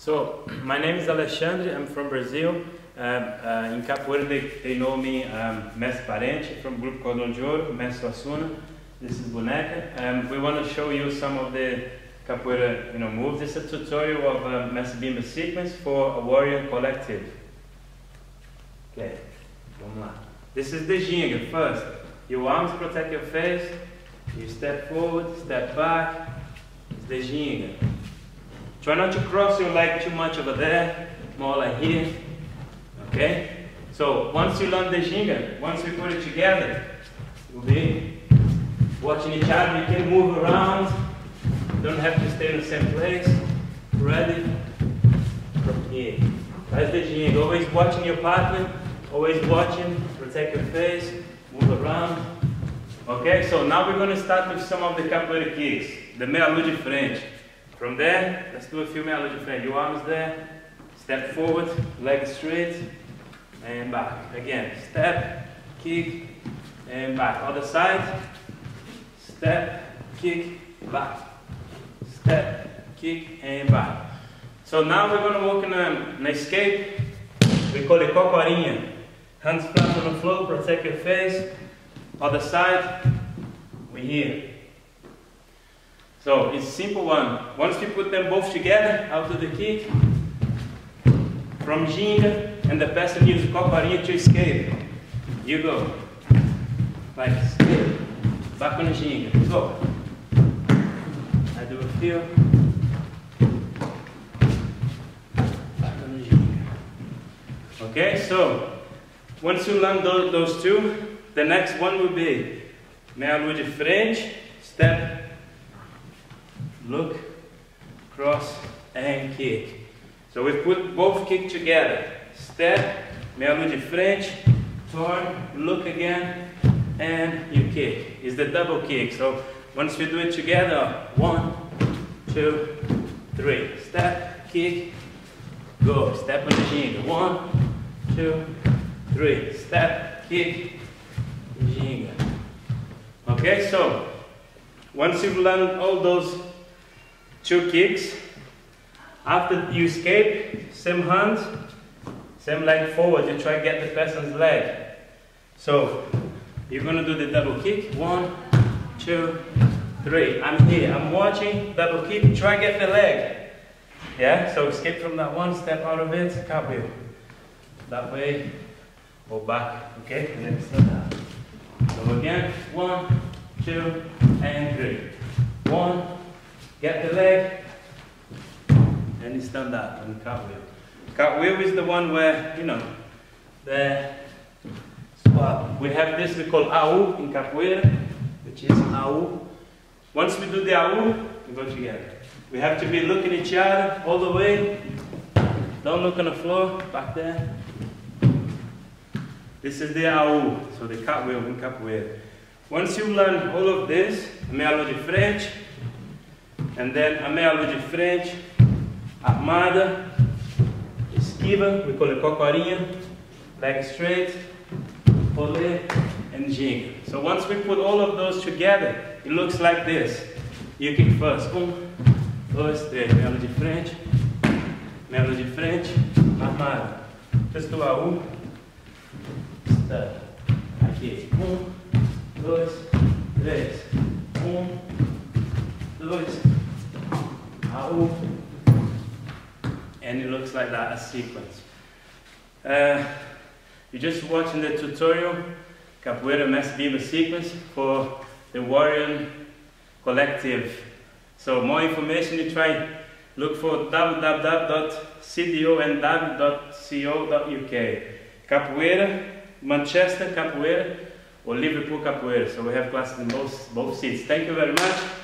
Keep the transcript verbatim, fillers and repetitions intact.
So, my name is Alexandre, I'm from Brazil. Um, uh, in Capoeira they, they know me um, Mestre Parente, from Grupo Cordão de Ouro, Mestre Suassuna. This is Boneca. Um, we want to show you some of the Capoeira you know, moves. This is a tutorial of a Mestre Bimba sequence for a warrior collective. Okay, vamos lá. This is the ginga. First, your arms protect your face, you step forward, step back. It's the ginga. Try not to cross your leg too much over there, more like here. Okay? So once you learn the ginga, once we put it together, you'll be watching each other. You can move around. Don't have to stay in the same place. Ready? From here. That's the ginga. Always watching your partner. Always watching. Protect your face. Move around. Okay? So now we're going to start with some of the capoeira kicks. The meia lua de frente. From there, let's do a few meia lua de frente. Your arms there. Step forward. Leg straight. And back. Again. Step. Kick. And back. Other side. Step. Kick. Back. Step. Kick. And back. So now we're going to work in a, an escape. We call it cocorinha. Hands flat on the floor. Protect your face. Other side. We're here. So it's a simple one. Once you put them both together, I'll do the kick. From ginga, and the person uses cocorinha to escape. You go. Like escape. Back on the ginga. Go. I do a few. Back on the ginga. Okay, so once you learn those, those two, the next one will be meia lua de frente, step, look, cross, and kick. So we put both kick together. Step, meia lua de frente, turn, look again, and you kick. It's the double kick. So once we do it together, one, two, three. Step, kick, go. Step on the ginga. One, two, three. Step, kick, ginga. Okay, so once you've learned all those two kicks, after you escape, same hand, same leg forward, you try to get the person's leg. So you're going to do the double kick. One, two, three. I'm here, I'm watching, double kick, try to get the leg. Yeah, so escape from that one, step out of it, cartwheel. That way, or back, okay? And then stand up. So again, one, two, and three. One, get the leg, and you stand up and cartwheel. Cartwheel is the one where, you know, the swap. We have this we call A U in capoeira, which is A U. Once we do the A U, we go together. We have to be looking at each other all the way. Don't look on the floor, back there. This is the A U, so the cartwheel in capoeira. Once you learn all of this, meia lua de frente, and then a meia lua de frente, armada, esquiva, we call it cocorinha, leg straight, olé, and ginga. So once we put all of those together, it looks like this. You kick first. Um, dois, três. Meia lua de frente, meia lua de frente, armada. Just do A U. Step. Aqui. Um, dois, três. Um, dois. A U. And it looks like that, a sequence. Uh, you're just watching the tutorial, Capoeira Mestre Bimba sequence for the Warrior Collective. So more information, you try look for w w w dot c d o n w dot co dot u k. Capoeira, Manchester Capoeira, or Liverpool Capoeira. So we have classes in both, both seats. Thank you very much.